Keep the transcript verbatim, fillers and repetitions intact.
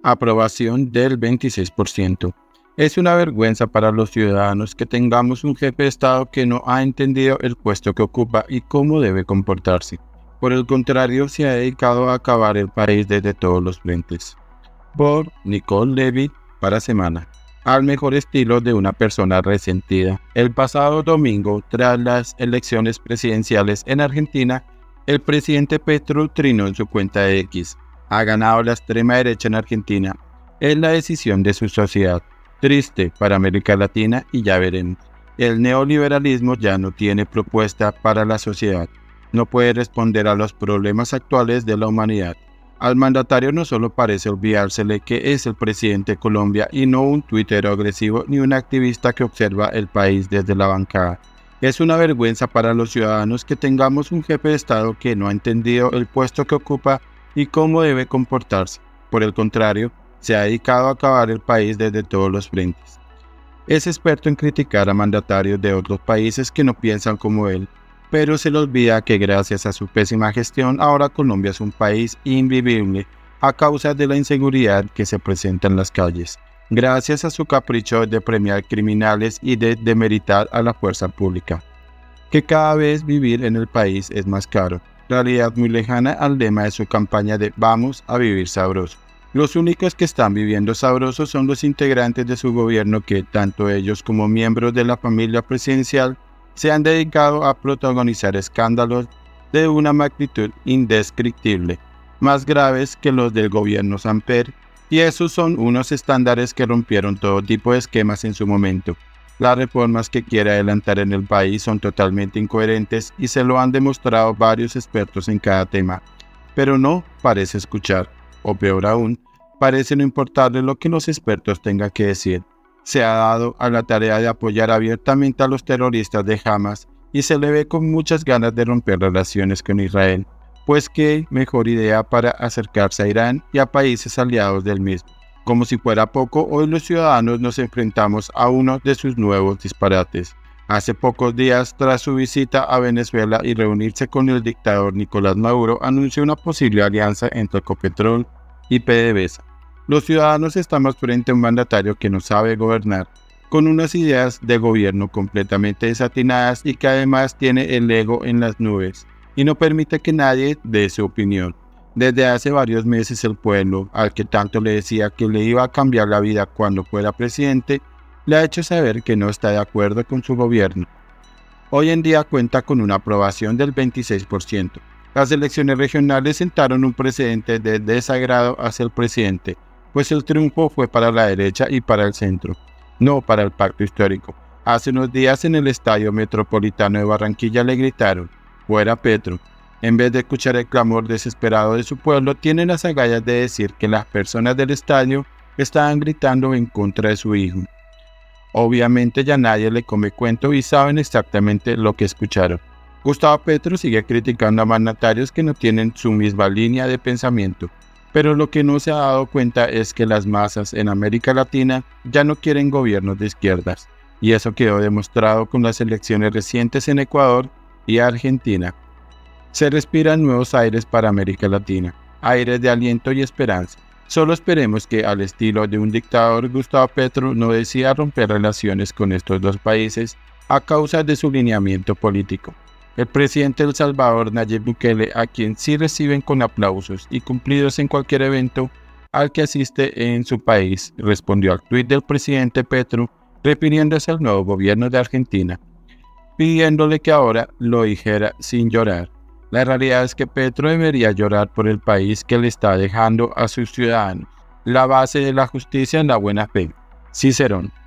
Aprobación del veintiséis por ciento. Es una vergüenza para los ciudadanos que tengamos un jefe de Estado que no ha entendido el puesto que ocupa y cómo debe comportarse. Por el contrario, se ha dedicado a acabar el país desde todos los frentes. Por Nicole Levy, para Semana. Al mejor estilo de una persona resentida. El pasado domingo, tras las elecciones presidenciales en Argentina, el presidente Petro trinó en su cuenta de X. Ha ganado la extrema derecha en Argentina. Es la decisión de su sociedad. Triste para América Latina y ya veremos. El neoliberalismo ya no tiene propuesta para la sociedad. No puede responder a los problemas actuales de la humanidad. Al mandatario no solo parece olvidársele que es el presidente de Colombia y no un tuitero agresivo ni un activista que observa el país desde la bancada. Es una vergüenza para los ciudadanos que tengamos un jefe de Estado que no ha entendido el puesto que ocupa y cómo debe comportarse. Por el contrario, se ha dedicado a acabar el país desde todos los frentes. Es experto en criticar a mandatarios de otros países que no piensan como él, pero se le olvida que gracias a su pésima gestión ahora Colombia es un país invivible a causa de la inseguridad que se presenta en las calles, gracias a su capricho de premiar criminales y de demeritar a la fuerza pública. Que cada vez vivir en el país es más caro, realidad muy lejana al lema de su campaña de "Vamos a vivir sabroso". Los únicos que están viviendo sabrosos son los integrantes de su gobierno que, tanto ellos como miembros de la familia presidencial, se han dedicado a protagonizar escándalos de una magnitud indescriptible, más graves que los del gobierno Samper, y esos son unos estándares que rompieron todo tipo de esquemas en su momento. Las reformas que quiere adelantar en el país son totalmente incoherentes y se lo han demostrado varios expertos en cada tema, pero no parece escuchar, o peor aún, parece no importarle lo que los expertos tengan que decir. Se ha dado a la tarea de apoyar abiertamente a los terroristas de Hamas y se le ve con muchas ganas de romper relaciones con Israel, pues qué mejor idea para acercarse a Irán y a países aliados del mismo. Como si fuera poco, hoy los ciudadanos nos enfrentamos a uno de sus nuevos disparates. Hace pocos días, tras su visita a Venezuela y reunirse con el dictador Nicolás Maduro, anunció una posible alianza entre Ecopetrol y PDVSA. Los ciudadanos estamos frente a un mandatario que no sabe gobernar, con unas ideas de gobierno completamente desatinadas y que además tiene el ego en las nubes y no permite que nadie dé su opinión. Desde hace varios meses el pueblo, al que tanto le decía que le iba a cambiar la vida cuando fuera presidente, le ha hecho saber que no está de acuerdo con su gobierno. Hoy en día cuenta con una aprobación del veintiséis por ciento. Las elecciones regionales sentaron un precedente de desagrado hacia el presidente, pues el triunfo fue para la derecha y para el centro, no para el pacto histórico. Hace unos días en el Estadio Metropolitano de Barranquilla le gritaron, "Fuera Petro". En vez de escuchar el clamor desesperado de su pueblo, tienen las agallas de decir que las personas del estadio estaban gritando en contra de su hijo. Obviamente ya nadie le come cuento y saben exactamente lo que escucharon. Gustavo Petro sigue criticando a mandatarios que no tienen su misma línea de pensamiento. Pero lo que no se ha dado cuenta es que las masas en América Latina ya no quieren gobiernos de izquierdas, y eso quedó demostrado con las elecciones recientes en Ecuador y Argentina. Se respiran nuevos aires para América Latina, aires de aliento y esperanza. Solo esperemos que, al estilo de un dictador, Gustavo Petro no decida romper relaciones con estos dos países a causa de su lineamiento político. El presidente de El Salvador, Nayib Bukele, a quien sí reciben con aplausos y cumplidos en cualquier evento al que asiste en su país, respondió al tuit del presidente Petro, refiriéndose al nuevo gobierno de Argentina, pidiéndole que ahora lo dijera sin llorar. La realidad es que Petro debería llorar por el país que le está dejando a sus ciudadanos. La base de la justicia es la buena fe. Cicerón.